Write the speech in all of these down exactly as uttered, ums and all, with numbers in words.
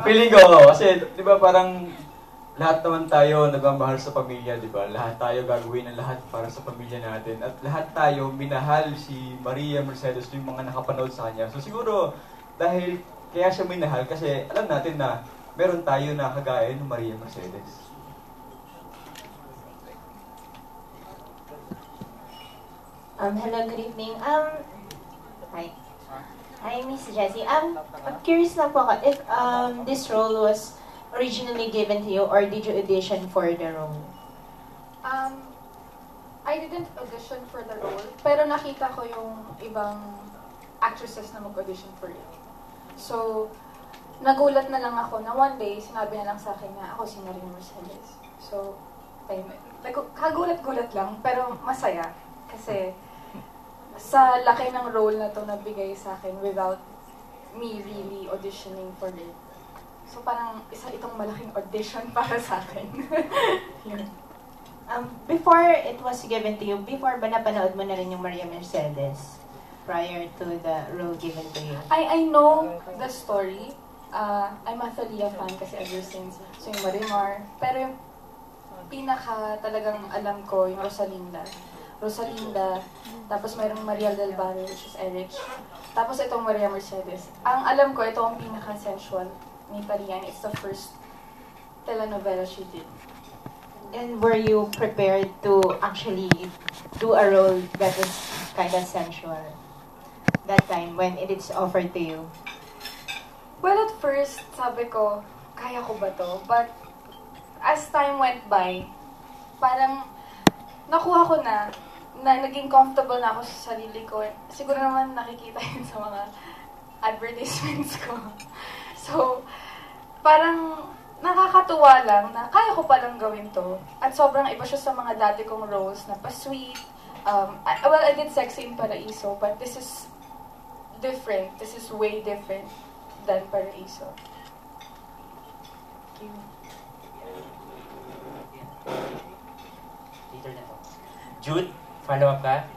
Feeling ko, oh, kasi di ba parang lahat naman tayo nagmamahal sa pamilya, di ba? Lahat tayo gagawin ng lahat para sa pamilya natin. At lahat tayo minahal si Maria Mercedes, yung mga nakapanood sa kanya. So siguro, dahil kaya siya minahal, kasi alam natin na meron tayo na kagaya ng Maria Mercedes. Um, hello, good evening. Um, hi. Hi, Miss Jessie. Um, I'm curious na po ako if um, this role was originally given to you or did you audition for the role? Um, I didn't audition for the role, pero nakita ko yung ibang actresses na mag-audition for it. So, nagulat na lang ako na one day, sinabi na lang sa akin na ako si Maria Mercedes. So, ay, kagulat-gulat lang, pero masaya. Kasi, sa laki ng role na to nabigay sa akin without me really auditioning for it. So parang isa itong malaking audition para sa akin. um, before it was given to you, before ba napanood mo na rin yung Maria Mercedes prior to the role given to you? I I know the story. Uh, I'm a Thalia fan kasi ever since. So yung Marimar. Pero yung pinaka talagang alam ko yung Rosalinda. Rosalinda, tapos mayroong Mariel del Barrio, which is Eric. Tapos itong Maria Mercedes. Ang alam ko, ito ang pinaka-sensual ni Thalia. It's the first telenovela she did. And were you prepared to actually do a role that was kind of sensual that time when it is offered to you? Well, at first, sabi ko, kaya ko ba to? But as time went by, parang nakuha ko na na naging comfortable na ako sa sarili ko. Siguro naman nakikita yun sa mga advertisements ko. So, parang nakakatuwa lang na kaya ko palang gawin to. At sobrang iba siya sa mga dati kong roles na pa-sweet. Um, I, well, I did Sexy in Paraiso, but this is different. This is way different than Paraiso. Thank you. Later na po. Jude, follow up ka?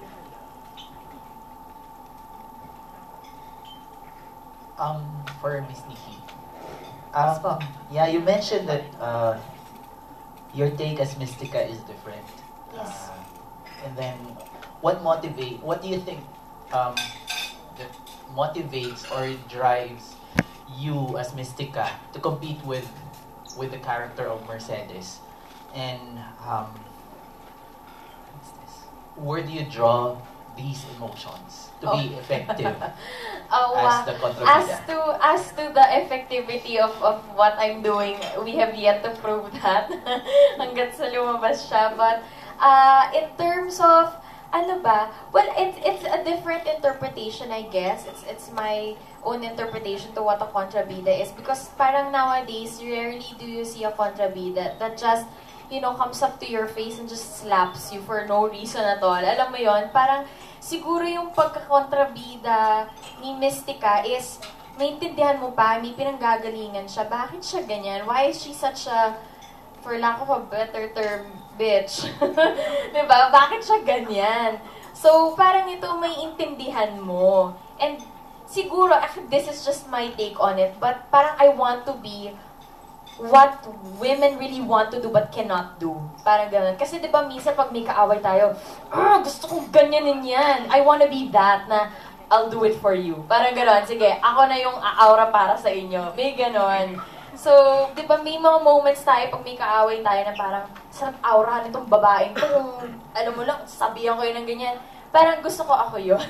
Um, for Miss Nikki. Um, yeah, you mentioned that uh, your take as Mystica is different. Yes. Uh, and then, what motivate? What do you think um, that motivates or drives you as Mystica to compete with with the character of Mercedes? And um, what's this? Where do you draw these emotions to oh. be effective oh, as uh, the contrabida? As to as to the effectivity of of what I'm doing, we have yet to prove that hanggat sa lumabas siya. But uh, in terms of ano ba? Well, it's it's a different interpretation, I guess. It's it's my own interpretation to what a contrabida is, because parang nowadays rarely do you see a contrabida that just, you know, comes up to your face and just slaps you for no reason at all. Alam mo yon, parang siguro yung pagka-kontrabida ni Mystica is maintindihan mo pa, may pinanggagalingan siya. Bakit siya ganyan? Why is she such a, for lack of a better term, bitch? Diba? Bakit siya ganyan? So, parang ito may intindihan mo. And siguro, this is just my take on it, but parang I want to be what women really want to do but cannot do. Parang ganun. Kasi diba minsan pag may kaaway tayo, ah, gusto kong ganyanin yan. I wanna be that na I'll do it for you. Parang ganun. Sige, ako na yung aura para sa inyo. May ganun. So, diba may mga moments tayo pag may kaaway tayo na parang sarap aurahan itong babaeng to. Kung alam mo lang, sabihan ko yun ng ganyan. Parang gusto ko ako yun.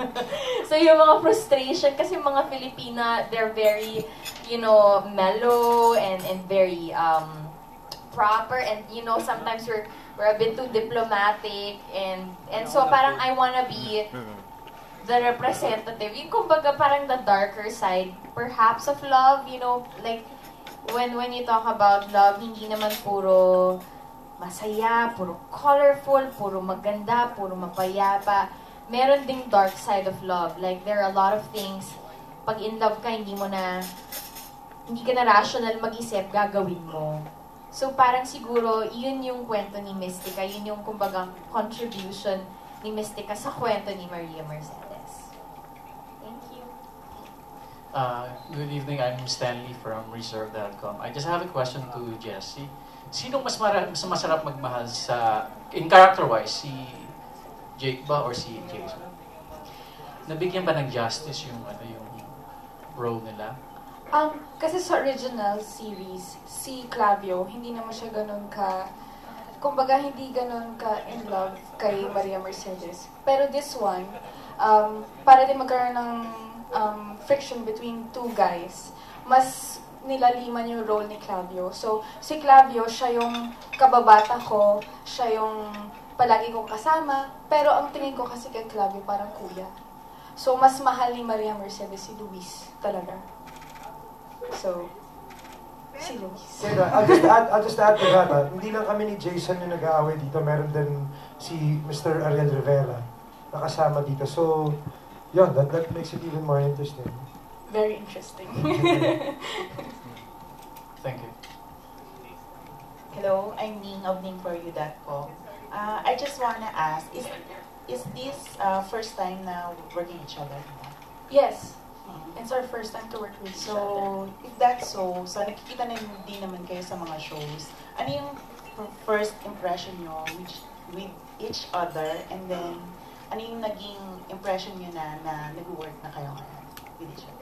So, yung mga frustration, kasi mga Filipina, they're very, you know, mellow and, and very um, proper. And, you know, sometimes we're, we're a bit too diplomatic. And, and so, parang I wanna be the representative. Yung kumbaga, parang the darker side, perhaps, of love. You know, like, when, when you talk about love, hindi naman puro masaya, puro colorful, puro maganda, puro mapayapa. Meron ding dark side of love. Like, there are a lot of things, pag in love ka, hindi mo na, hindi ka na rational mag-isip, gagawin mo. So, parang siguro, yun yung kwento ni Mystica, yun yung, kumbaga, contribution ni Mystica sa kwento ni Maria Mercedes. Thank you. Uh, good evening, I'm Stanley from Reserve dot com. I just have a question to Jessie. Sino mas, mara- mas masarap magmahal sa, in character-wise, si Jake ba or si Jason? Nabigyan ba ng justice yung, ano, yung role nila? Um, kasi sa original series, si Clavio, hindi naman siya ganun ka, kumbaga hindi ganun ka in love kay Maria Mercedes. Pero this one, um, para din magkaroon ng um, friction between two guys, mas nilaliman yung role ni Clavio. So, si Clavio, siya yung kababata ko, siya yung palagi kong kasama, pero ang tingin ko kasi kay Clavio parang kuya. So, mas mahal ni Maria Mercedes si Luis talaga. So, si Luis. Kaya, I'll just add, I'll just add to that, ah. Hindi lang kami ni Jason yung nag-aaway dito, meron din si Mister Ariel Rivera nakasama dito. So, yun, that, that makes it even more interesting. Very interesting. Thank you. Hello, I'm Ning of ning for you dot com. Uh, I just wanna ask, is is this uh, first time na working each other? Yes, Mhm. it's our first time to work with each other. So, if that's so, so nakikita na din naman kayo sa mga shows. Ano yung f- first impression nyo with, with each other, and then ano yung naging impression nyo na, na nag-work na kayo ngayon with each other?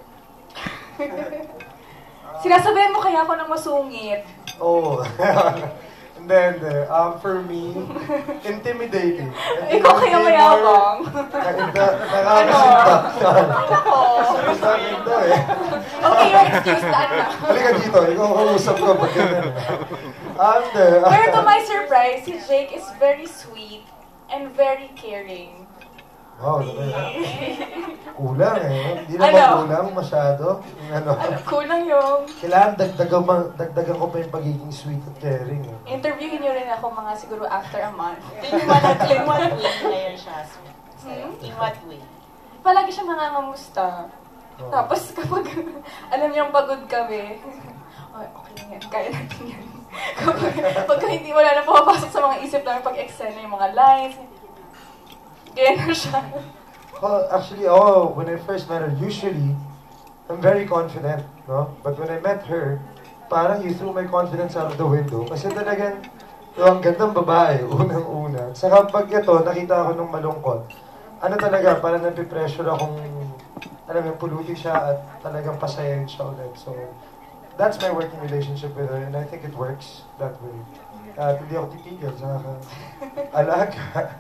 Sinasabihan mo kaya ako ng masungit. Oh. And then, uh, um, for me, intimidating. Ikaw kaya mayabang. Nakakasinta. Ako. Sa akin to eh. Okay, your excuse na na. Halika dito, ikaw ang usap ko pag ganyan. And, uh, Pero to my surprise, si Jake is very sweet and very caring. Wow, naman. Kulang eh. Hindi naman Ano? kulang masyado. Yung ano. Ano, kulang yung... Kailangan dagdagan, ma- dagdagan ko pa yung pagiging sweet at caring. Eh. Interviewin niyo rin ako mga siguro after a month. In what, in what way ngayon siya? Hmm? In what way? Palagi siya nangangamusta. Oh. Tapos kapag, alam niyang pagod kami, ay, okay lang yan, kaya natin yan. Kapag, pagka hindi wala na pumapasok sa mga isip namin pag-eksena yung mga lines, ganyan siya. Well, actually, oh, when I first met her, usually, I'm very confident, no? But when I met her, parang you threw my confidence out of the window. Kasi talagang, oh, ang gandang babae, unang-una. Saka pag ito, nakita ako nung malungkot. Ano talaga, parang napipressure akong, alam mo, pulutin siya at talagang pasayahin siya ulit. So, that's my working relationship with her, and I think it works that way. At hindi ako titigil sa alaga.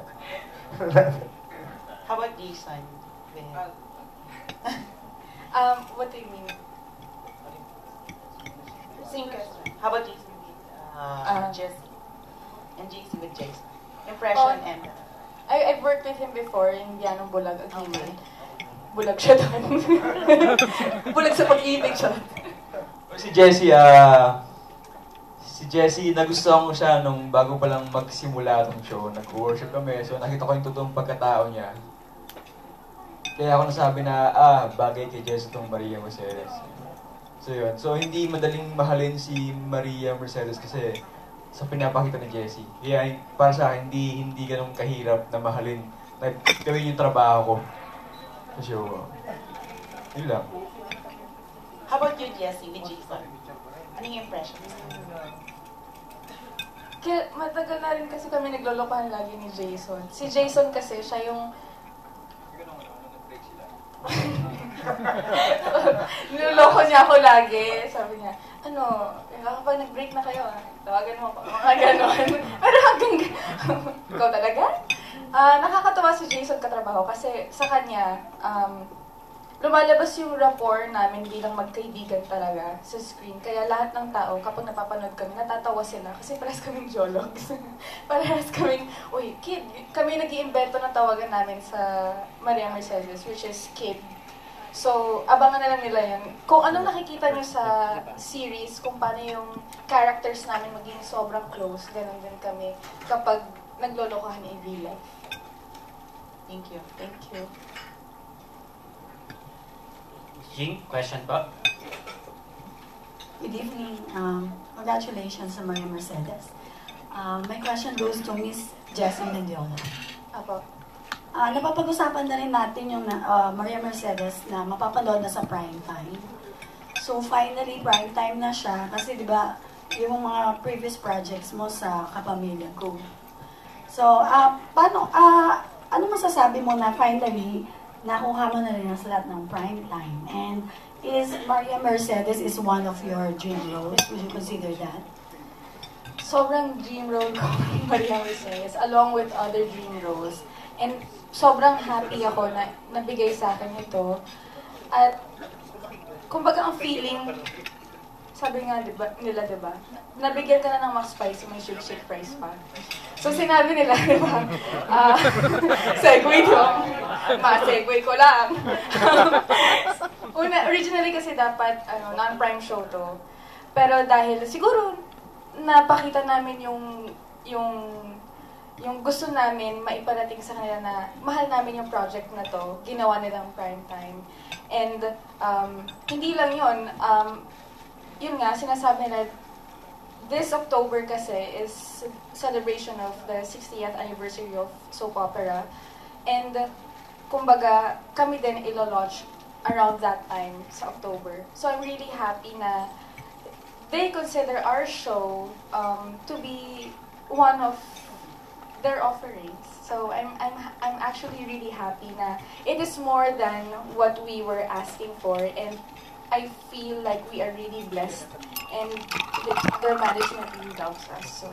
How about Jason? Um, what do you mean? Same question. How about Jason with uh, Ah. Jessie? And J C with Jason? Impression Oh. and... I, I've worked with him before in Bianong Bulag Agiman. Bulag siya doon. Bulag sa pag-ibig siya. Si Jessie, ah... si Jessie, nagustuhan ko siya nung bago pa lang magsimula itong show. Nag-worship kami, so nakita ko yung totoong pagkatao niya. Kaya ako nasabi na, ah, bagay kay Jessie itong Maria Mercedes. So yun. So hindi madaling mahalin si Maria Mercedes kasi sa pinapakita ni Jessie. Kaya para sa akin, hindi, hindi ganun kahirap na mahalin. Na gawin yung trabaho ko sa show. Yun lang. How about you, Jessie, with Jason? Anong impression? Kaya matagal na rin kasi kami naglolokohan lagi ni Jason. Si Jason kasi, siya yung... Niloloko niya ako lagi. Sabi niya, ano, kapag nag-break na kayo, ah, tawagan mo ako. Mga ganon. Pero hanggang... Ikaw talaga? Ah, nakakatawa si Jason katrabaho kasi sa kanya, um, lumalabas yung rapport namin bilang magkaibigan talaga sa screen. Kaya lahat ng tao, kapag napapanood kami, natatawa sila kasi parehas kaming jologs. Parehas kaming, uy, kid. Kami nag-iimbento ng tawagan namin sa Maria Mercedes, which is kid. So, abangan na lang nila yan. Kung anong nakikita nyo sa series, kung paano yung characters namin maging sobrang close, ganun din kami kapag naglolokohan in real life. Thank you. Thank you. Jing, question po? Good evening. Um, congratulations sa Maria Mercedes. Um, my question goes to Miss Jessie Mendiola. Apo. Ah, napapag-usapan na rin natin yung uh, Maria Mercedes na mapapanood na sa prime time. So finally, prime time na siya kasi di ba yung mga previous projects mo sa Kapamilya Ko. So, uh, paano, uh, ano masasabi mo na finally nakuha mo na rin sa lahat ng prime time? And is Maria Mercedes is one of your dream roles? Would you consider that? Sobrang dream role ko kay Maria Mercedes along with other dream roles. And sobrang happy ako na nabigay sa akin ito. At kumbaga ang feeling, sabi nga diba, nila, diba? Nabigyan ka na ng Max Spicy, may shake shake price pa. So sinabi nila, diba? Uh, segue ko. Ma-segue ko lang. Una, originally kasi dapat ano, non-prime show to. Pero dahil siguro napakita namin yung yung yung gusto namin maiparating sa kanila na mahal namin yung project na to, ginawa nilang prime time. And um, hindi lang yun, um, yun nga, sinasabi nila, this October kasi is celebration of the sixtieth anniversary of soap opera. And kumbaga, kami din ilo-launch around that time sa October. So I'm really happy na they consider our show um, to be one of their offerings. So I'm I'm I'm actually really happy na it is more than what we were asking for, and I feel like we are really blessed, and the, their management really loves us. So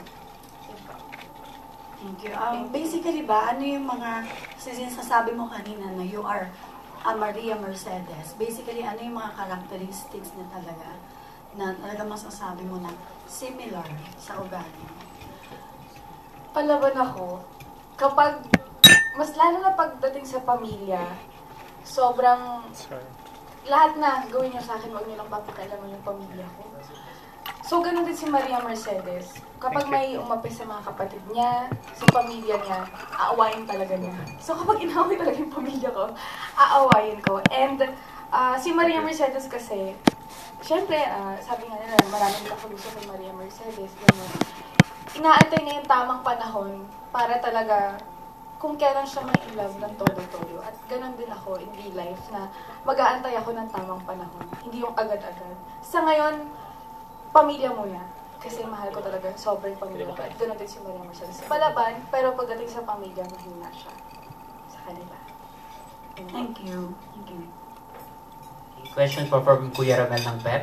thank you. Um, basically ba, ano yung mga, sinasabi mo kanina na you are a Maria Mercedes, basically ano yung mga characteristics na talaga, na talaga masasabi mo na similar sa ugali? Palaban ako, kapag, mas lalo na pagdating sa pamilya, sobrang, lahat na gawin niyo sa akin, huwag niyo lang papakialaman yung pamilya ko. So, ganun din si Maria Mercedes. Kapag may umapi sa mga kapatid niya, sa pamilya niya, aawayin talaga niya. So, kapag inaway talaga yung pamilya ko, aawayin ko. And, uh, si Maria Mercedes kasi, syempre, uh, sabi nga nila, maraming nakaluso kay Maria Mercedes, gano'n. Inaantay niya yung tamang panahon para talaga kung kailan siya may in love ng todo-todo. At ganun din ako in real life na mag-aantay ako ng tamang panahon. Hindi yung agad-agad. Sa ngayon, pamilya muna. Kasi mahal ko talaga sobrang pamilya ko. At ganun din si Maria Mercedes. Palaban, pero pagdating sa pamilya, mahina siya sa kanila. Thank you. Thank you. Question po from Kuya Ramel ng P E P.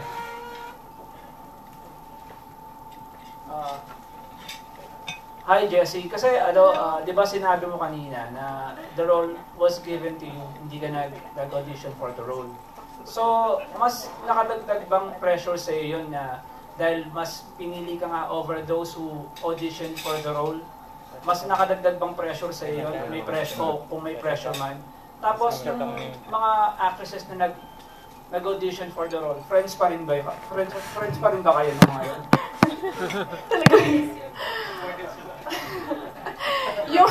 Uh, Hi, Jessie. Kasi, ano, uh, di ba sinabi mo kanina na the role was given to you, hindi ka nag- nag-audition for the role. So, mas nakadagdag bang pressure sa iyo yun na dahil mas pinili ka nga over those who auditioned for the role? Mas nakadagdag bang pressure sa iyo yun? May pressure, o kung may pressure man. Tapos, yung mga actresses na nag nag-audition for the role, friends pa rin ba, friends, friends pa rin ba kayo nung ngayon? Talaga. yung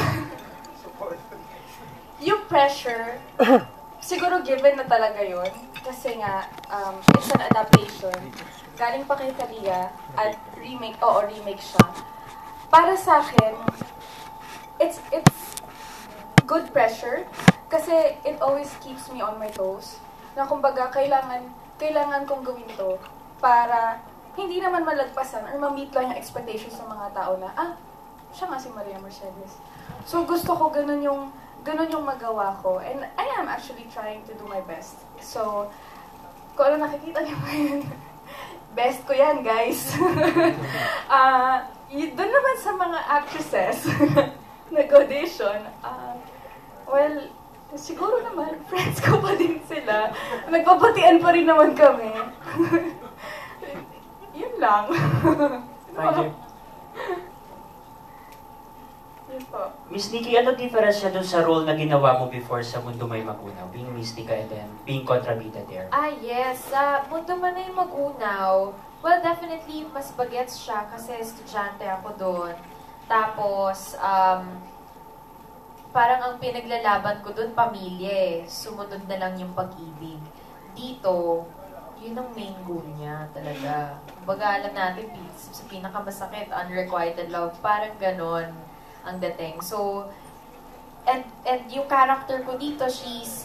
yung pressure, siguro given na talaga yun. Kasi nga, um, it's an adaptation. Galing pa kay Thalia at remake, oo, remake siya. Para sa akin, it's, it's good pressure. Kasi it always keeps me on my toes. Na kumbaga, kailangan, kailangan kong gawin to para hindi naman malagpasan or ma-meet lang yung expectations ng mga tao na, ah, siya nga si Maria Mercedes. So gusto ko ganun yung, ganun yung magawa ko. And I am actually trying to do my best. So, kung ano nakikita niyo ngayon, best ko yan, guys. uh, doon naman sa mga actresses, nag-audition, uh, well, siguro naman, friends ko pa din sila. Nagpapatian pa rin naman kami. Yun lang. Thank you. Yun po. Miss Nikki, ano difference siya dun sa role na ginawa mo before sa Mundo May Magunaw? Being Mystica and then being kontrabida there. Ah, yes. Sa Mundo Man ay Magunaw, well, definitely, mas bagets siya kasi estudyante ako doon. Tapos, um, parang ang pinaglalaban ko doon, pamilya eh. Sumunod na lang yung pag-ibig. Dito, yun ang main goal niya talaga. Kumbaga, alam natin, sa pinakamasakit, unrequited love, parang ganon ang dating. So, and, and yung character ko dito, she's,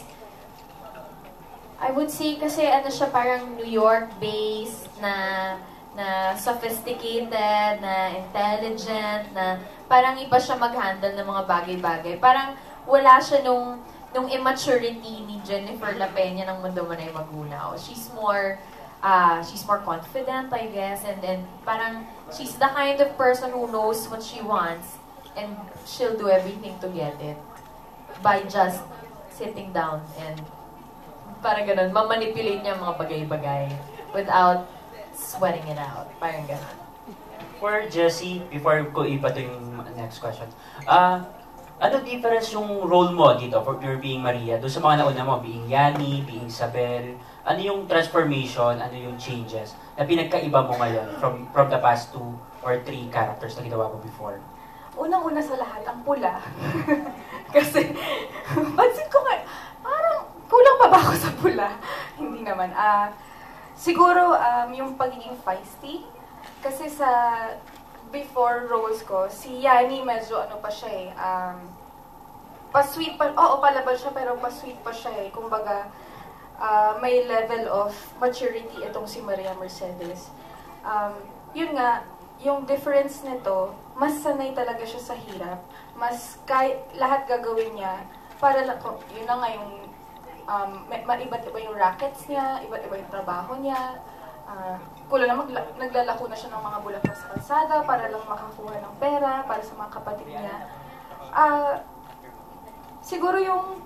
I would say kasi ano siya parang New York-based na na sophisticated, na intelligent, na parang iba siya mag-handle ng mga bagay-bagay. Parang wala siya nung nung immaturity ni Jennifer La Peña ng Mundo Manay Magunaw. She's more uh, she's more confident, I guess, and then parang she's the kind of person who knows what she wants and she'll do everything to get it by just sitting down and parang ganun, mamanipulate niya mga bagay-bagay without sweating it out. Parang ganun. For Jessie, before ko ipato yung next question, ah, uh, ano difference yung role mo dito for your being Maria, doon sa mga nauna mo, being Yani, being Isabel, ano yung transformation, ano yung changes na pinagkaiba mo ngayon from from the past two or three characters na ginawa mo before? Unang-una sa lahat, ang pula. Kasi, pansin ko nga, parang kulang pa ba ako sa pula? Hindi naman. Ah, siguro, um, yung pagiging feisty. Kasi sa before roles ko, si Yani medyo ano pa siya eh, um, pa-sweet pa, oo, palabal siya, pero pa-sweet pa siya eh. Kumbaga, uh, may level of maturity itong si Maria Mercedes. Um, yun nga, yung difference nito, mas sanay talaga siya sa hirap. Mas kay, lahat gagawin niya para lang, yun na nga yung um, may, iba't iba yung rackets niya, iba't iba yung trabaho niya. Uh, kulo na magla, naglalako na siya ng mga bulaklak sa kalsada para lang makakuha ng pera para sa mga kapatid niya. Uh, siguro yung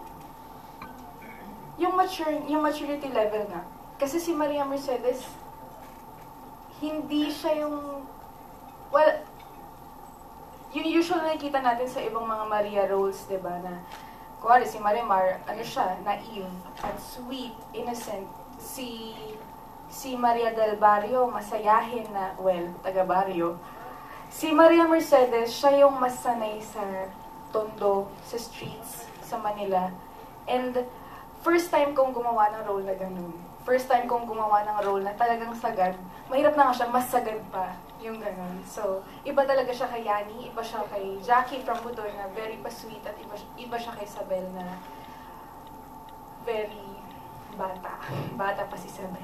yung mature yung maturity level nga. Kasi si Maria Mercedes hindi siya yung well yung usual na nakikita natin sa ibang mga Maria roles, 'di ba, na kuwari si Marimar, ano siya, naive at sweet, innocent. Si Si Maria del Barrio, masayahin na, well, taga-barrio. Si Maria Mercedes, siya yung mas sanay sa tondo, sa streets, sa Manila. And first time kong gumawa ng role na ganun. First time kong gumawa ng role na talagang sagad. Mahirap na nga siya, mas sagad pa yung ganun. So, iba talaga siya kay Yani, iba siya kay Jackie from Budoy na very pa-sweet, at iba, iba siya kay Isabel na very bata. Bata pa si Isabel.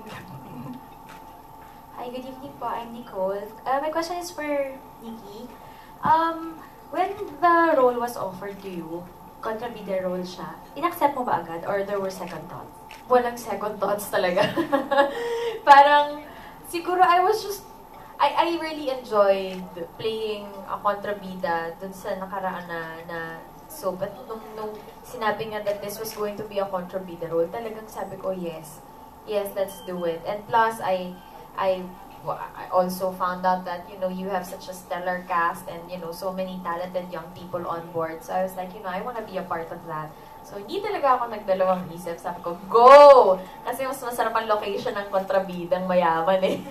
Hi, good evening po. I'm Nicole. Uh, my question is for Nikki. Um, when the role was offered to you, kontrabida role siya, inaccept mo ba agad or there were second thoughts? Walang second thoughts talaga. Parang, siguro I was just, I I really enjoyed playing a kontrabida dun sa nakaraan na, na so, but nung, nung sinabi nga that this was going to be a kontrabida role, talagang sabi ko, yes. Yes, let's do it. And plus, I, I, I also found out that, you know, you have such a stellar cast and, you know, so many talented young people on board. So I was like, you know, I want to be a part of that. So hindi talaga ako nagdalawang isip. Sabi ko, go! Kasi mas masarap ang location ng kontrabidang mayaman eh.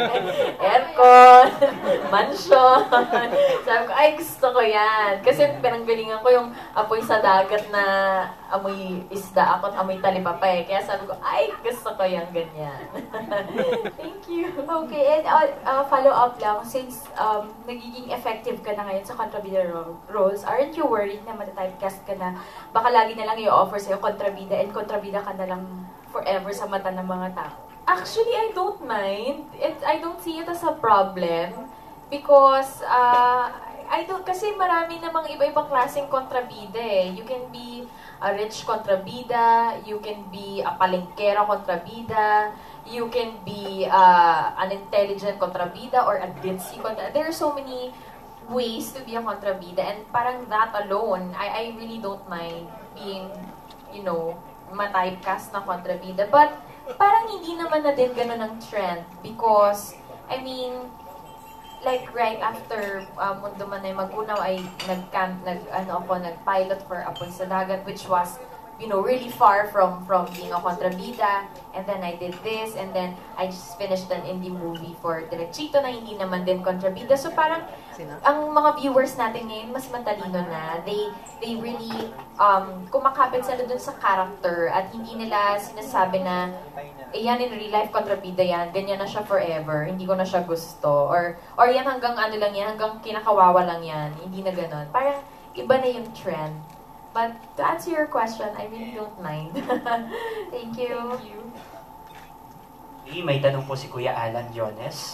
Aircon, mansion. Sabi ko, ay gusto ko yan. Kasi pinanggalingan ko yung apoy sa dagat na amoy isda ako at amoy talipapa eh. Kaya sabi ko, ay gusto ko yan ganyan. Thank you. Okay, and uh, uh, follow up lang, since um, nagiging effective ka na ngayon sa kontrabida ro- roles, aren't you worried na matatypecast ka na baka lagi na lang i-offer sa'yo kontrabida and kontrabida ka na lang forever sa mata ng mga tao? Actually, I don't mind. It, I don't see it as a problem because uh, I don't, kasi marami namang iba-ibang klaseng kontrabida eh. You can be a rich kontrabida, you can be a palengkera kontrabida, you can be uh, an intelligent kontrabida or a ditzy kontrabida. There are so many ways to be a kontrabida, and parang that alone, I, I really don't mind being, you know, ma-typecast na kontrabida. But parang hindi naman na din ganun ang trend because, I mean, like right after uh, Mundo Manay Magunaw, ay nag-camp, nag, ano ako, nag-pilot for Apoy sa Dagat, which was, you know, really far from from being a kontrabida. And then I did this, and then I just finished an indie movie for Direk Chito na hindi naman din kontrabida. So parang, ang mga viewers natin ngayon, mas matalino na. They, they really, um, kumakapit sila dun sa character at hindi nila sinasabi na, eh, yan in real life, kontrabida yan, ganyan na siya forever, hindi ko na siya gusto. Or, or yan hanggang ano lang yan, hanggang kinakawawa lang yan, hindi na ganon. Parang, iba na yung trend. But to answer your question, I really don't mind. Thank you. Thank you. Eh, may tanong po si Kuya Alan Jones.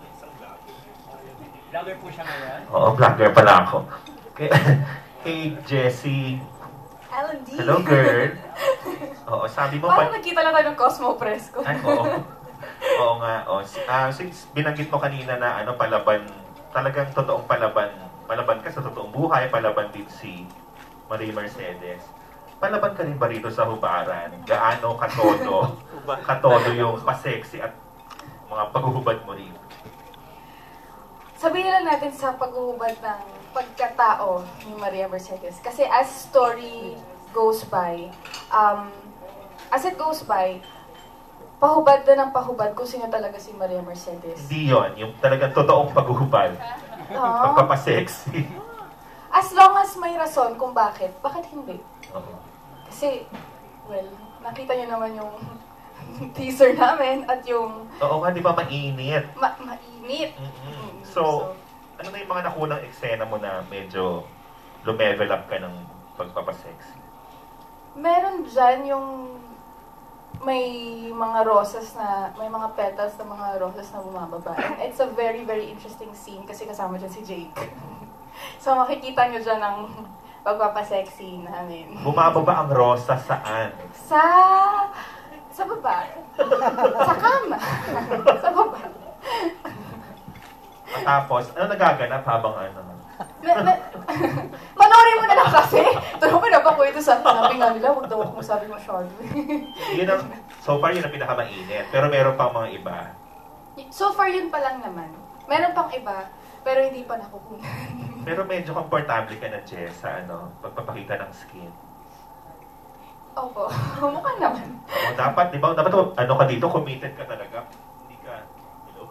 Vlogger po siya ngayon? Oo, vlogger pala ako. Kay, kay Jessie. Alan D. Hello, girl. Oo, sabi mo Parang pa... nakita lang tayo ng Cosmo Press ko. Ay, oo. Oo nga. Oh. Uh, since binanggit mo kanina na ano, palaban, talagang totoong palaban, palaban ka sa totoong buhay, palaban din si Maria Mercedes. Palaban ka rin ba rito sa hubaran? Gaano katodo, katodo yung pa-sexy at mga paghuhubad mo rito? Sabihin lang natin sa paghuhubad ng pagkatao ni Maria Mercedes. Kasi as story goes by, um, as it goes by, pahubad na ng pahubad kung sino talaga si Maria Mercedes. Hindi yun. Yung talagang totoong paghuhubad. Oo. Pagpapasexy. As long as may rason kung bakit, bakit hindi? Oo. Kasi, well, nakita niyo naman yung teaser namin at yung Oo nga, di ba mainit? ma- mainit. Mm-hmm. So, ano na yung mga nakunang eksena mo na medyo lumevel up ka ng pagpapasexy? Meron dyan yung may mga roses na, may mga petals na mga roses na bumababa. And it's a very, very interesting scene kasi kasama dyan si Jake. So, makikita nyo dyan ang pagpapasexy namin. Bumababa ang rosa saan? Sa... sa baba. Sa kama. Sa baba. Tapos, ano nagaganap habang ano? Na, na, Panoorin mo na lang kasi. Tanong ko na ba ko ito sa sabi nga nila, huwag daw ako masabi masyado. Yun ang, so far yun ang pinakamainit. Pero meron pang mga iba. So far yun pa lang naman. Meron pang iba, pero hindi pa nakukunan. Pero medyo komportable ka na, Jess, sa ano, pagpapakita ng skin. Opo, mukha naman. O, dapat, di ba, dapat ano ka dito, committed ka talaga. Hindi ka, hello?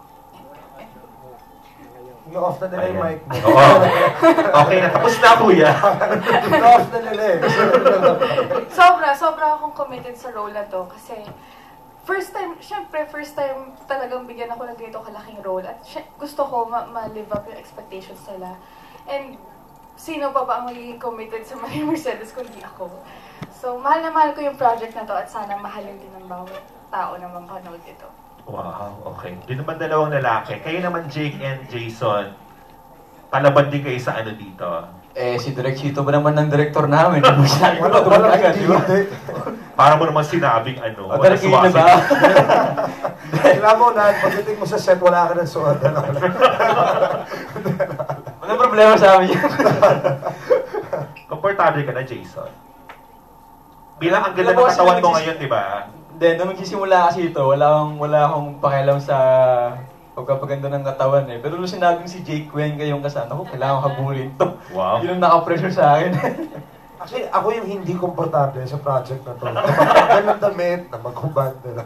I-off na nila yung mic mo. Oo. Okay na, tapos na, kuya. I-off na nila eh. Sobra, sobra akong committed sa role na to kasi first time, syempre, first time talagang bigyan ako ng ganito kalaking role at sy- gusto ko ma- ma-live up yung expectations nila. And sino pa ba ang magiging committed sa Maria Mercedes kundi ako? So, mahal na mahal ko yung project na to at sana mahalin din ng bawat tao na mapanood ito. Wow, okay. Yun naman dalawang lalaki. Kayo naman, Jake and Jason, palaban din kayo sa ano dito? Eh, si Direk Chito ba naman ng director namin? Masyari ko Wala, ba wala, agad, hindi, di ba? hindi. Para mo naman sinabing ano. O, Direk, yun na ba? Kailangan mo na, pagdating mo sa set, wala ka ng suot. Walang problema sa amin yan. Komportable ka na, Jason. Bilang ang ganda ng Alam mo, katawan mo sila ngayon, di ba? Hindi, nung magsisimula kasi ito, wala akong, wala akong pakialam sa pagpapaganda ng katawan eh. Pero nung sinabing si Jake Wen kayong kasama, ako, kailangan habulin to. Wow. Yun ang naka-pressure sa akin. Actually, ako yung hindi komportable sa project na to. Ganun damit, na maghubad nila.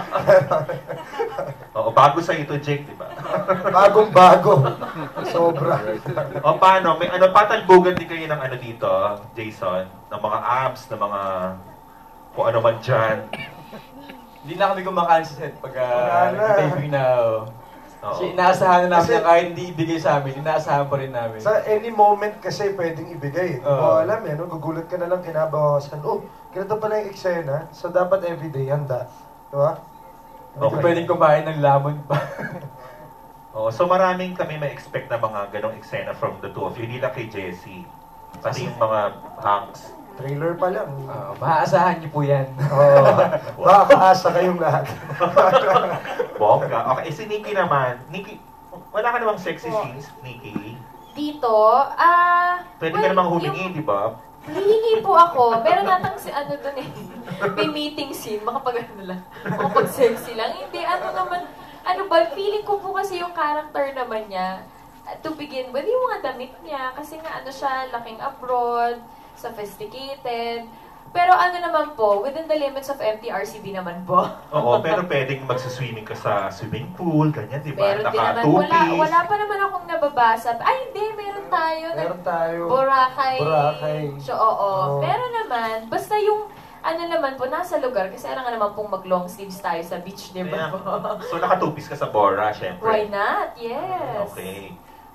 Oo, bago sa ito, Jake, di ba? Bagong-bago. Sobra. O paano? May ano, patalbugan din kayo ng ano dito, Jason? Ng mga abs, ng mga kung ano man dyan. Hindi na kami kumakain sa set pag Wala na. uh, taping na. Oh. Oo. Kasi inaasahan na namin Kasi- na kahit hindi ibigay sa amin, inaasahan pa rin namin. Sa any moment kasi pwedeng ibigay. Hindi mo Oo. alam eh, no? Gugulat ka na lang kinabawasan. Oh, ganito pala yung eksena. So dapat everyday handa. Di ba? Hindi pwedeng kumain ng lamon pa. Oo, so maraming kami ma-expect na mga ganong eksena from the two of you. Hindi lang kay Jessie. Pati yung mga hanks. Trailer pa lang. Uh, maaasahan niyo po yan. Oo. Makakaasa kayong lahat. Bongga. Okay, eh, si Nikki naman. Nikki, wala ka namang sexy scenes, Nikki? Dito, ah... Pwede well, ka namang humingi, di ba? Hihingi po ako, pero natang si ano dun eh. May meeting scene, makapag ano lang. Makapag sexy lang. Hindi, ano naman, ano ba, feeling ko po kasi yung character naman niya, uh, to begin with, yung mga damit niya, kasi nga ano siya, laking abroad, sophisticated. Pero ano naman po, within the limits of M T R C B naman po. Oo, pero pwedeng magsiswimming ka sa swimming pool, ganyan, di ba? Meron din naman, wala, Naka-two-piece. wala pa naman akong nababasa. Ay, hindi, meron tayo. Meron tayo. Boracay. Boracay. So, oo. Oo. Meron naman, basta yung, ano naman po, nasa lugar, kasi alam nga naman pong mag-long sleeves tayo sa beach, di ba Yeah. po? So, naka-two-piece ka sa Bora, syempre. Why not? Yes. Okay.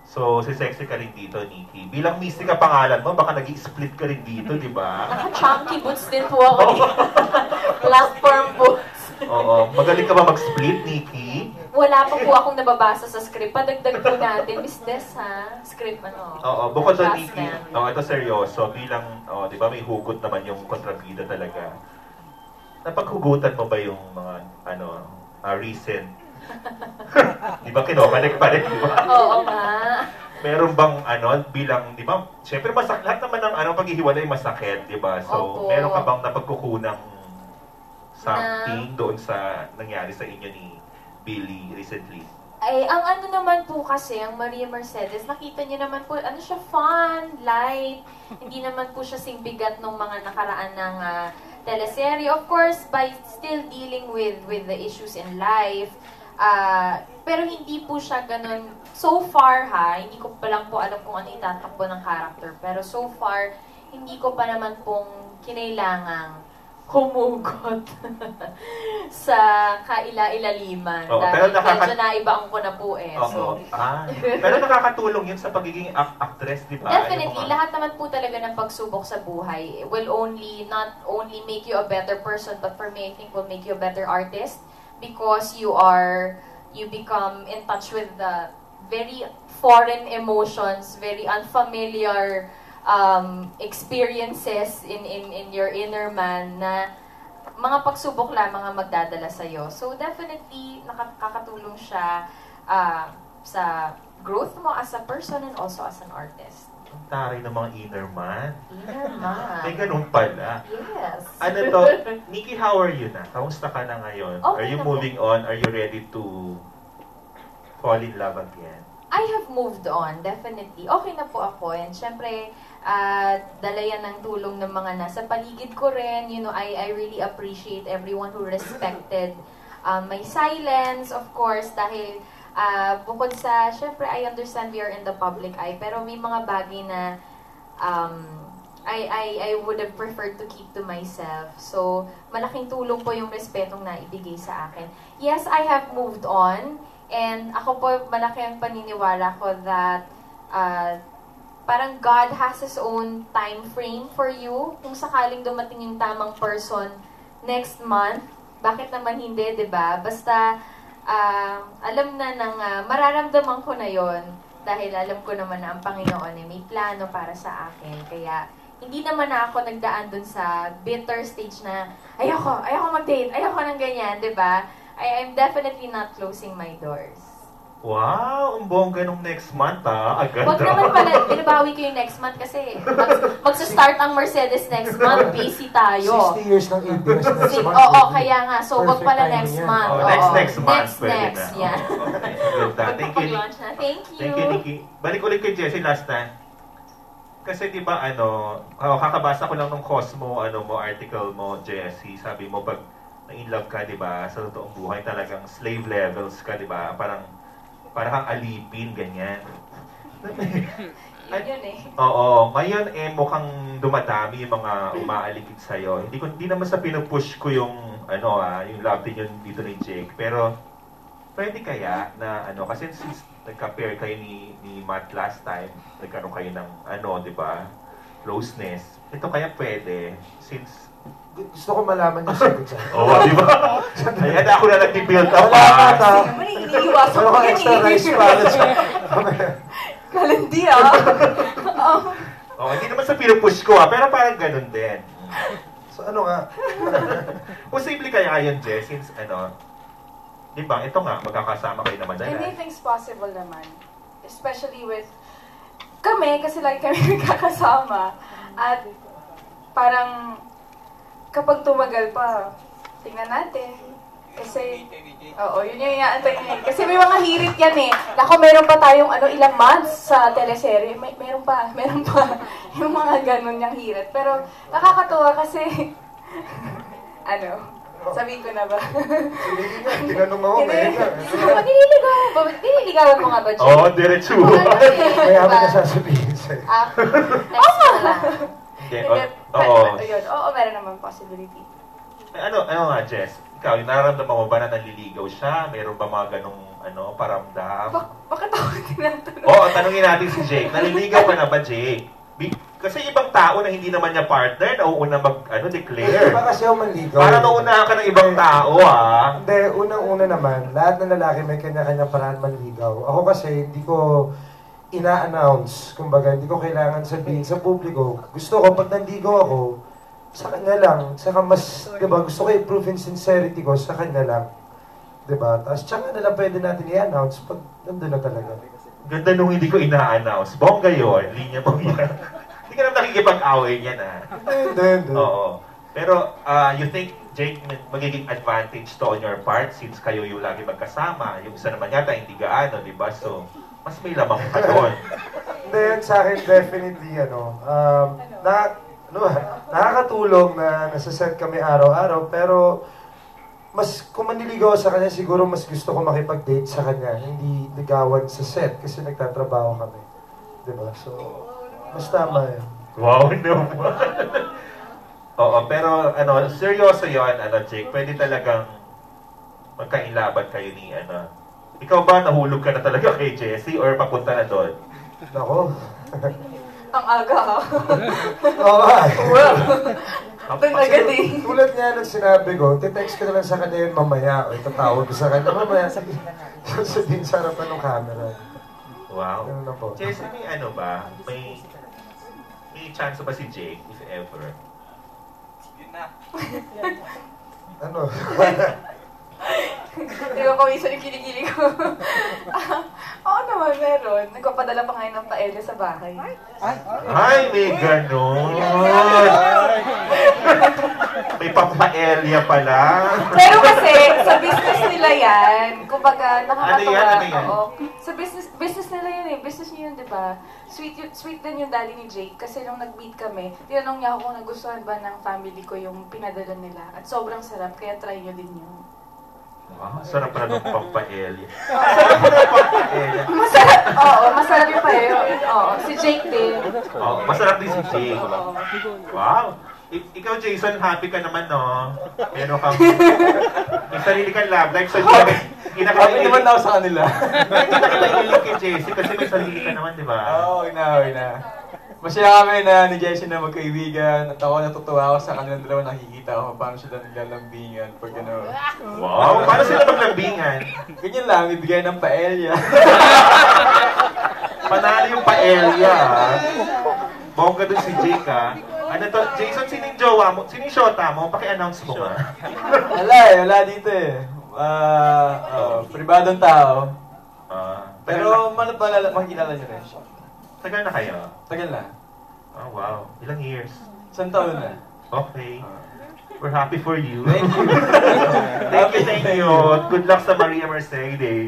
So, si sexy ka rin dito, Nikki. Bilang Mystica pangalan mo, baka nag-split ka rin dito, di ba? Naka-chunky boots din po ako dito. Platform boots. Oo. Magaling ka ba mag-split, Nikki? Wala pa po akong nababasa sa script. Padagdag po natin. Miss Des, ha? Script, ano? Oo. Bukod doon, Adjustment. Nikki. Oo, ito seryoso. Bilang, oh, di ba, may hugot naman yung kontrabida talaga. Napaghugutan mo ba yung mga, ano, uh, recent di ba kinobalik pa rin, di ba? Oo nga. Meron bang ano, bilang, di ba, syempre masak, lahat naman ng ano, paghihiwalay masakit, di ba? So, Opo. meron ka bang napagkukunang something doon sa nangyari sa inyo ni Billy recently? Ay, ang ano naman po kasi, ang Maria Mercedes, nakita niyo naman po, ano siya, fun, light. Hindi naman po siya singbigat nung mga nakaraan ng uh, teleserye. Of course, by still dealing with with the issues in life, Uh, pero hindi po siya ganun. So far ha, hindi ko pa lang po alam kung ano itatakbo ng character. Pero so far, hindi ko pa naman pong kinailangang humugot sa kaila-ilaliman. Oo, dahil pero nakaka- medyo naibaan ko na po eh. Oo. So, Ah, pero nakakatulong yun sa pagiging ac- actress, di ba? definitely, Yung mga- lahat naman po talaga ng pagsubok sa buhay will only, not only make you a better person, but for me, I think will make you a better artist. Because you are, you become in touch with the very foreign emotions, very unfamiliar um, experiences in, in, in your inner man na mga pagsubok lamang ang magdadala sa'yo. So definitely, nakakatulong siya uh, sa growth mo as a person and also as an artist. Ang taray ng mga inner man. Inner man. May ganun pala. Yes. Ano to? Nikki, how are you na? Kamusta ka na ngayon? Okay Are you na po. moving on? Are you ready to fall in love again? I have moved on, definitely. Okay na po ako. And syempre, uh, dala yan ng tulong ng mga nasa paligid ko rin. You know, I, I really appreciate everyone who respected um, my silence, of course, dahil uh, bukod sa, syempre, I understand we are in the public eye, pero may mga bagay na um, I, I, I would have preferred to keep to myself. So, malaking tulong po yung respetong naibigay sa akin. Yes, I have moved on. And ako po, malaki ang paniniwala ko that uh, parang God has His own time frame for you. Kung sakaling dumating yung tamang person next month, bakit naman hindi, 'di ba? Basta uh, alam na ng uh, mararamdaman ko na yon dahil alam ko naman na ang Panginoon ay may plano para sa akin. Kaya hindi naman na ako nagdaan dun sa bitter stage na ayoko, ayoko mag-date, ayoko ng ganyan, 'di ba? I am definitely not closing my doors. Wow! Ang bongga nung next month, ah. Agad. Huwag naman pala, binabawi ko yung next month kasi mag, magsa-start ang Mercedes next month, busy tayo. sixty years ng A B S next Si- month. Oo, kaya nga. So, wag Perfect pala timing next yan. month. Oh, Oo. next, next month. Next, pwede next. na. Yeah. Okay. Good na. Thank you, Nikki. Pag-launch na. Thank you. Thank you, Nikki. Balik ulit kay Jessie last time. Kasi di ba ano, oh, kakabasa ko lang ng Cosmo, ano mo, article mo, Jessie. Sabi mo, pag na-in love ka, di ba, sa totoong buhay talagang slave levels ka, di ba? Parang, parang kang alipin, ganyan. Yun yun eh. Oo, ngayon eh mukhang dumadami yung mga umaalikid sa'yo. Hindi ko hindi naman sa pinupush ko yung ano ah, yung love team yun dito ni Jake, pero pwede kaya na ano kasi since nagka-pair kayo ni ni Matt last time, nagkaroon kayo ng ano, 'di ba? Closeness. Ito kaya pwede since Gusto ko malaman yung sagot sa Oo, oh, di ba? Ayan, ako na nag-build up Wala ah. ka. Naman, iniiwasan Meron ko kang yan extra eh. rice para sa... Kalandi ah. Oh, hindi naman sa pinupush ko ah, pero parang ganun din. So ano nga? Posible kaya yun, Jess, since ano, di ba, ito nga, magkakasama kayo naman dala. Anything's possible naman. Especially with kami, kasi lagi kami nagkakasama. At parang kapag tumagal pa, tingnan natin. Kasi, oo, yun yung inaantay niya. Kasi may mga hirit yan eh. Nako, meron pa tayong ano, ilang months sa teleserye. May, meron pa, meron pa. Yung mga ganun yung hirit. Pero nakakatuwa kasi, ano, sabihin ko na ba? Sige nga, tinanong ako, Hindi. kaya nga. Ako, nililigawan ba? Nililigawan mo nga ba, Jake? Oo, oh, diretso. Kaya ako nasasabihin sa'yo. Ah, next na lang. Hindi, Hindi, oo. pero, yun, oo, meron naman possibility. Ano, ano nga, Jess? ikaw, yung nararamdaman mo ba na naliligaw siya? Meron ba mga ganong ano, paramdam? Bak bakit ako tinatanong? Oo, tanungin natin si Jake. Naliligaw ka na ba, Jake? Bi- Kasi ibang tao na hindi naman niya partner, nauuna mag, ano, declare. Iba kasi ako manligaw. Para nauunahan ka ng ibang tao, ha? Hindi, unang-una naman, lahat ng lalaki may kanya-kanyang paraan manligaw. Ako kasi, hindi ko ina-announce. Kumbaga, hindi ko kailangan sabihin sa publiko. Gusto ko, pag nanligaw ako, sa kanya lang. Saka mas, di ba, gusto ko i-prove yung sincerity ko sa kanya lang. Di ba? Tapos, tsaka na lang pwede natin i-announce pag nandun na talaga. Ganda nung hindi ko ina-announce. Bongga yun. Linya mo yan. Hindi ka naman nakikipag-away niyan, ha? Hindi, hindi. Oo. Pero, uh, you think, Jake, magiging advantage to on your part since kayo yung lagi magkasama. Yung isa naman yata, hindi gaano, di ba? So, mas may lamang ka doon. Hindi, yan sa akin, definitely, ano, um, na, ano, nakakatulong na nasa set kami araw-araw, pero mas kung maniligaw sa kanya, siguro mas gusto ko makipag-date sa kanya, hindi ligawan sa set kasi nagtatrabaho kami. Diba? So, mas tama yun. Wow, naman. Oo, pero ano, seryoso yon, ano, Jake, pwede talagang magkainlaban kayo ni, ano. Ikaw ba, nahulog ka na talaga kay Jessie or papunta na doon? Ako. Ang aga ha. Oo nga. Well, ito agad eh. Tulad nga nung sinabi ko, titext ko na lang sa kanya yun mamaya o itatawag ko sa kanya mamaya. Sabihin sa harapan ng camera. Wow. Ano na po? Jessie, may ano ba? May, may chance ba si Jake, if ever? Yun na. Ano? Di ba pawisan yung kilikili ko? Oo naman, meron. Nagpapadala pa ngayon ng paella sa bahay. Ay, may ganun. May pampaelya pala. Pero kasi, sa business nila yan, kumbaga, nakakatawa. Ano yan? Ano yan? Oo. Sa business business nila yun eh. Business niyo yun, di ba? Sweet, yun- sweet din yung daddy ni Jake. Kasi nung nag-meet kami, tinanong niya ako kung nagustuhan ba ng family ko yung pinadala nila. At sobrang sarap, kaya try nyo din yun. Wow, sarap na nung pampaelya. Sarap na ng pampaelya. Masarap, oo, masarap yung paella. Oo, si Jake din. Oh, masarap din si Jake. Wow. I- ikaw, Jason, happy ka naman, no? Meron kang... may sarili kang love life. So, hindi na Happy naman ako sa kanila. Hindi na kita ililig kay Jessie kasi may sarili ka naman, di ba? Oo, okay na, okay na. Masaya kami na ni Jessie na magkaibigan at ako natutuwa ako sa kanilang dalawa, nakikita ko paano sila naglalambingan pag ano. Wow, paano sila maglambingan? Ganyan lang, bibigay ng paella. Panalo yung paelya, ha? Bongga dun si Jake, ha? Ano to? Jason, sino yung jowa mo? Sino yung shota mo? Paki-announce mo, ha? Wala eh, wala dito eh. Ah, oh, pribadong tao. Ah, Pero man palala, makikilala niyo rin. tagal na kayo? Tagal na. Oh, wow. Ilang years? Isang taon na. Okay. We're happy for you. Thank you. Thank you, thank you. Good luck sa Maria Mercedes.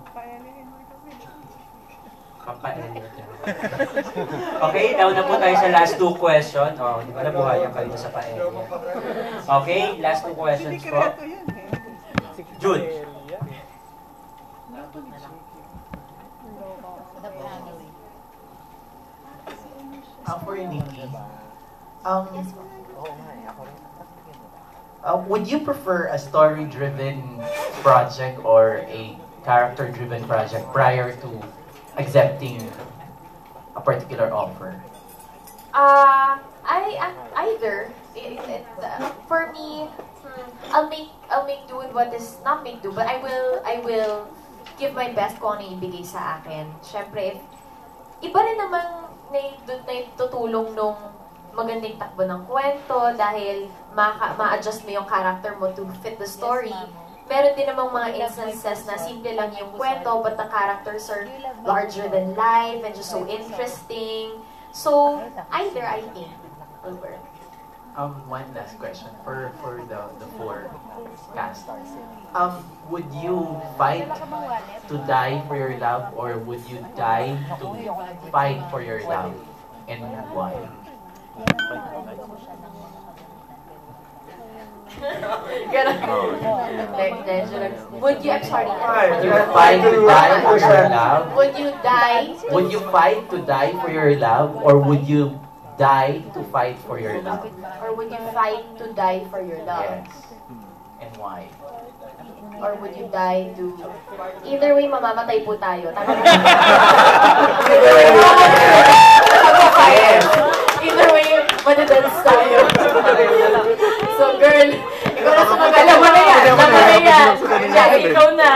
Pampaelya. Okay, down na po tayo sa last two questions. Oh, di ba nabuhayan kayo sa paelya? Okay, last two questions po. Jude. Uh, for Nikki, um, uh, would you prefer a story-driven project or a character-driven project prior to accepting a particular offer? Uh, I, I either. It, it, uh, for me, hmm, I'll make I'll make do with what is not make do, but I will I will give my best kung ano ibigay sa akin. Syempre, if, iba rin namang naitutulong nung magandang takbo ng kwento dahil maka, ma-adjust mo yung character mo to fit the story. Meron din namang mga instances na simple lang yung kwento but the characters are larger than life and just so interesting. So, either I think will work. Um, one last question for for the the four cast. Um, would you fight to die for your love, or would you die to fight for your love, and why? Would you, I'm sorry. Would you fight to die for your love? Would you die? Would you fight to die for your love, or would you die to fight for your love? Or would you fight to die for your love? Yes. And why? or would you die to... Either way, mamamatay po tayo. Tama ba? Either way, madadance tayo. So, girl, ikaw na sumagal. Alam mo na yan. Alam mo na yan. Jackie, ikaw na.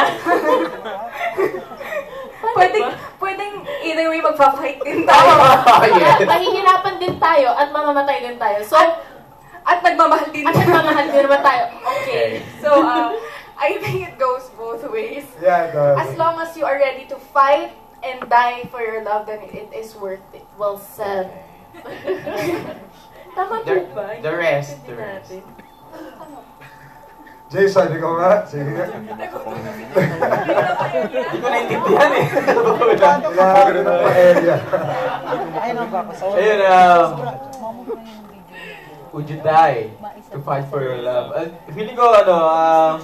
Pwedeng, pwedeng either way magpa-fight din tayo. Yes. Mahihirapan din tayo at mamamatay din tayo. So, At, at nagmamahal din. at nagmamahal din naman tayo. Okay. So, uh, I think it goes both ways. Yeah, it does. As long as you are ready to fight and die for your love, then it is worth it. Well said. Tama po The, ba? the rest, the Hindi rest. natin. Jason, ikaw nga. Sige nga. Hindi ko naintindihan eh. Kailangan ko rin ng pa-area. Ayun, um, would you die to fight for your love? Uh, feeling ko, ano, um,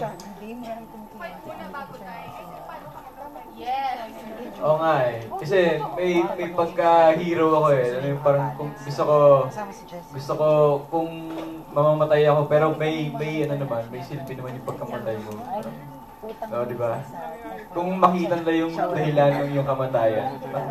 oo nga eh. Kasi may, may pagka-hero ako eh. Ano yung parang kung gusto ko, gusto ko kung mamamatay ako, pero may, may ano naman, may silbi naman yung pagkamatay mo. So, di ba? Kung makita nila yung dahilan ng yung kamatayan.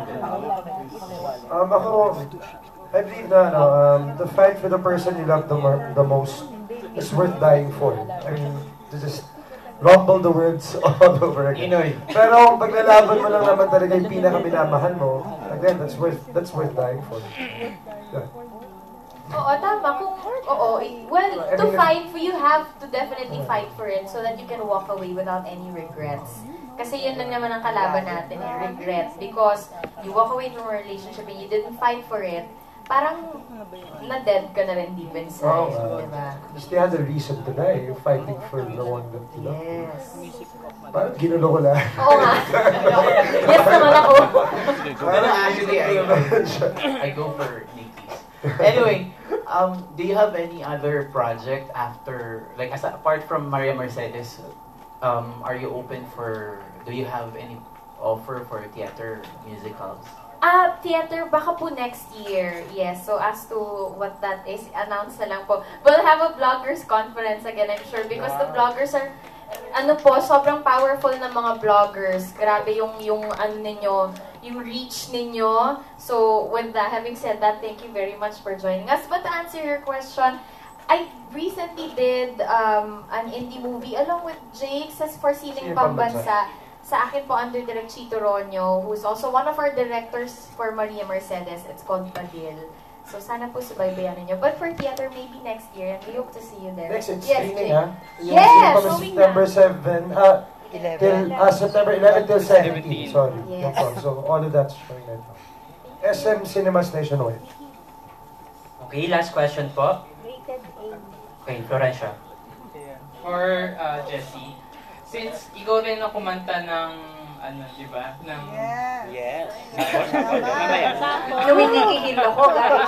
Um, ako, I believe na, ano, um, the fight for the person you love the, mo- the most is worth dying for. I mean, to just rumble the words all over again. Inoy. Pero kung paglalaban mo lang naman talaga yung pinaka-minamahal mo, again, that's worth that's worth dying for. Yeah. Oo, tama. Kung, oo, eh, well, to fight for, you have to definitely fight for it so that you can walk away without any regrets. Kasi yun lang naman ang kalaban natin, eh, regrets. Because you walk away from a relationship and you didn't fight for it, parang na-dead ka na rin deep inside, Oh, uh, diba? just they had a reason to die. You're fighting for the one that you love. Yes. Parang ginulo ko lang. Oo nga. Yes naman ako. Well, actually, I, I go for Nikki's. Anyway, um, do you have any other project after, like, as apart from Maria Mercedes, um, are you open for, do you have any offer for theater musicals? Ah, theater, baka po next year. Yes, so as to what that is, announce na lang po. We'll have a bloggers conference again, I'm sure, because the bloggers are, ano po, sobrang powerful ng mga bloggers. Grabe yung, yung ano ninyo, yung reach ninyo. So, with that, having said that, thank you very much for joining us. But to answer your question, I recently did um, an indie movie along with Jake sa For Siling Pambansa. Sa akin po under Direk Chito Ronyo, who's also one of our directors for Maria Mercedes. It's called Padil. So sana po subaybayan ninyo. But for theater, maybe next year. And we hope to see you there. Next, it's yes, streaming, Jake. ha? Yung Yes, stream showing September na. seventh, uh, till, uh, September eleventh till seventeenth, sorry. Yes. No problem. So, all of that's showing right now. S M Cinemas nationwide. Okay, last question po. Okay, Florencia. For uh, Jessie, since ikaw rin ang kumanta ng, ano, di ba? Ng... Yes. Lumikikihil ako, guys.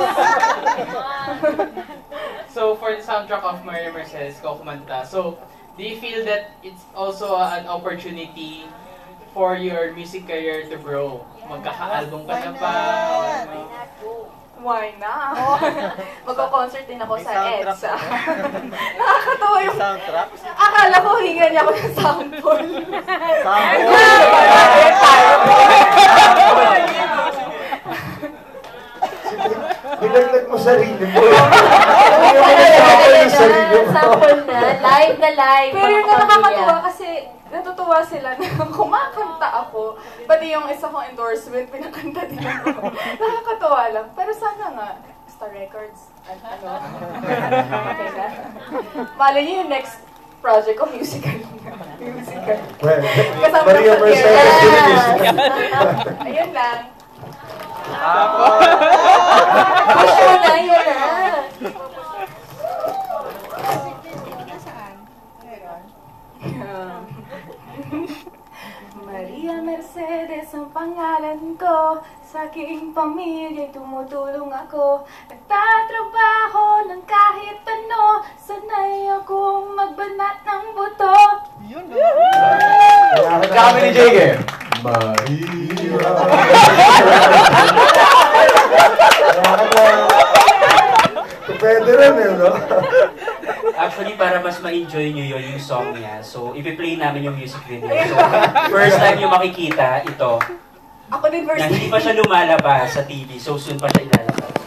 So, for the soundtrack of Maria Mercedes, ko kumanta. So, do you feel that it's also an opportunity for your music career to grow? Magkaka-album ka na ba? Or ano? Why not? Magko-concert din ako sa EDSA. Nakakatawa yung... Soundtrack? Akala ko hinga niya ako ng sample. Nilaglag mo sarili mo. Sample na, live na live. Pero yung mga nakakatuwa pamilya. kasi natutuwa sila na kumakanta ako. Pati yung isa kong endorsement, pinakanta din ako. Nakakatuwa lang. Pero sana nga, Star Records, at ano. Okay na. Malay niyo yung next project ko, musical. Musical. Well, Kasama Maria ng Mercedes. Yes. Ayun lang. Push mo na, yun na. Maria Mercedes ang pangalan ko. Sa aking pamilya'y tumutulong ako. Nagtatrabaho ng kahit ano. Sanay akong magbanat ng buto. Kami ni Jake eh. Maria. Pwede rin eh, no? actually, para mas ma-enjoy nyo yun yung song niya, so ipi-play namin yung music video. So, first time yung makikita, ito. Ako din first Na time. hindi pa siya lumalabas sa T V, so soon pa siya ilalabas.